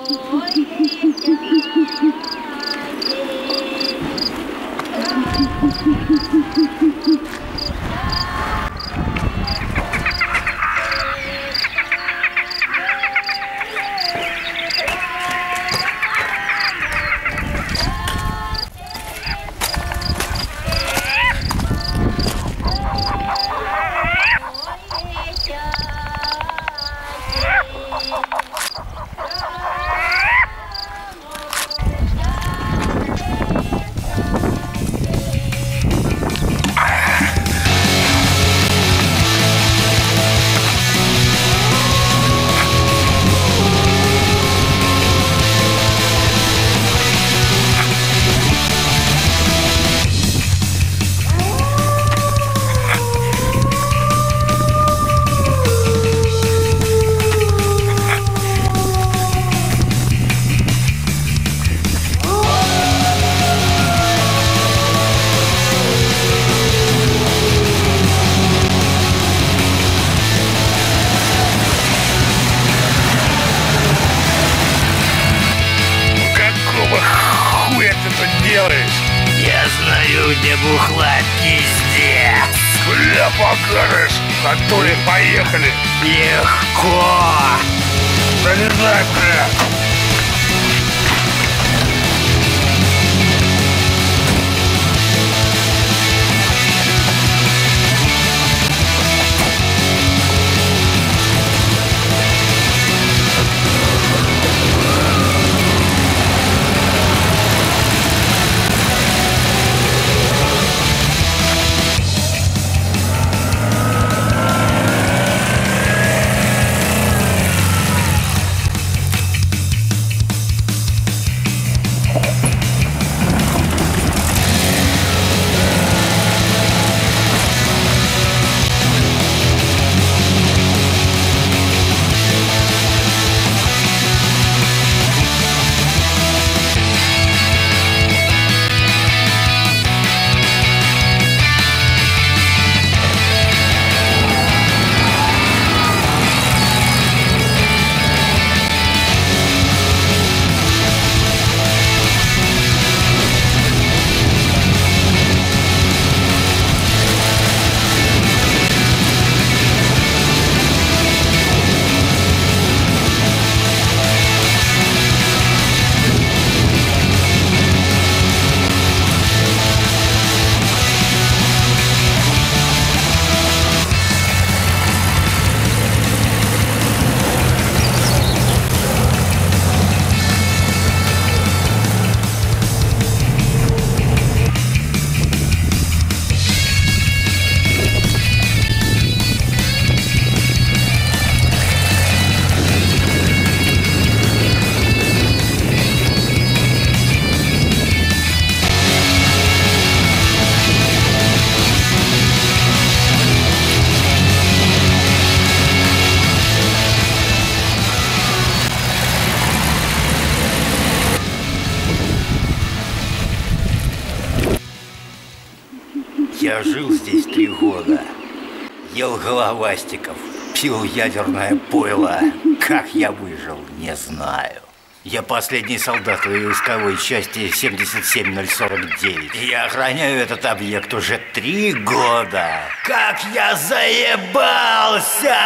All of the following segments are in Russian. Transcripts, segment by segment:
Я знаю, где бухла, пиздец. Бля, покажешь, которые поехали. Легко. Залезай, бля. Я жил здесь 3 года, ел головастиков, пил ядерное пойло. Как я выжил, не знаю. Я последний солдат войсковой части 77049. И я охраняю этот объект уже 3 года. Как я заебался!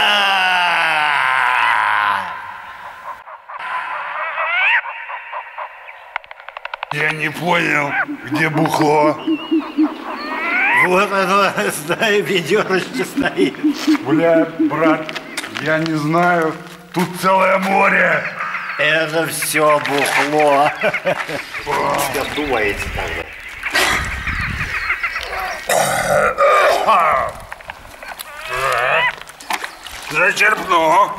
Я не понял, где бухло. Вот оно, знаю, ведерочка стоит. Бля, брат, я не знаю. Тут целое море. Это все бухло. Все думаете тогда. Зачерпну.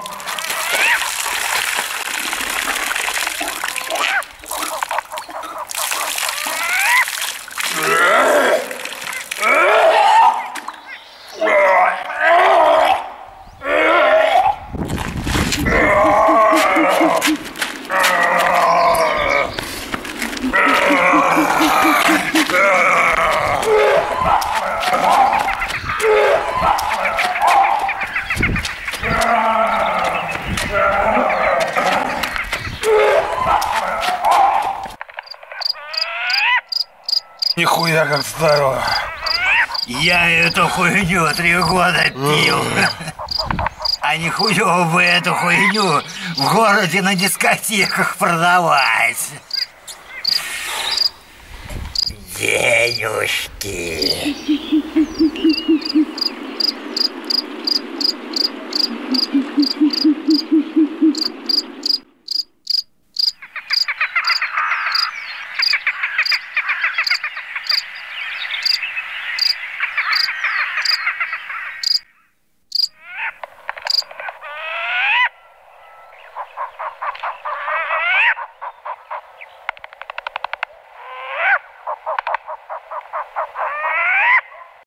нихуя как старого. Я эту хуйню 3 года пил. А не хуёво бы эту хуйню в городе на дискотеках продавать. Денежки.